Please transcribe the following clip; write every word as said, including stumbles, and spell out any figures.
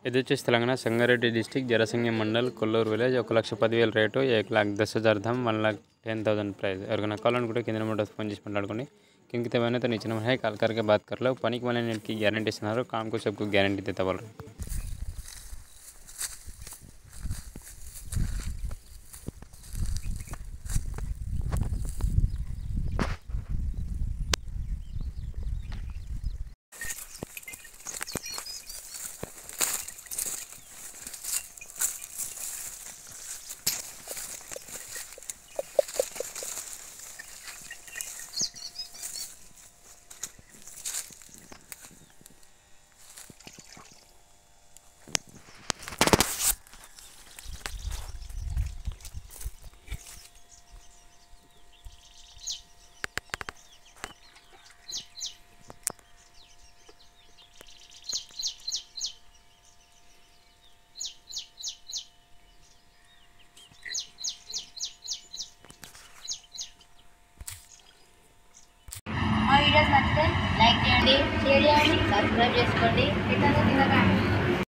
ఇది వచ్చేసి తెలంగాణ సంగారెడ్డి డిస్టిక్ జరసింగి మండల్ కొల్లూరు విలేజ్ ఒక లక్ష పదివేల రేటు एक लाख दस हज़ार धम one lakh ten thousand price ఎవరికైనా కావాలనుకుంటే కింద నెంబర్ ఫోన్ చేసి మాట్లాడుకోండి क्योंकि तब तो नीचे नंबर है कॉल करके बात कर लो पनी वाले नेट की गारंटी इస్తున్నారు काम को सबको गारंटी देता बोल रहे మా వీడియోస్ నచ్చితే లైక్ చేయండి షేర్ చేయండి సబ్స్క్రైబ్ చేసుకోండి ఇట్లా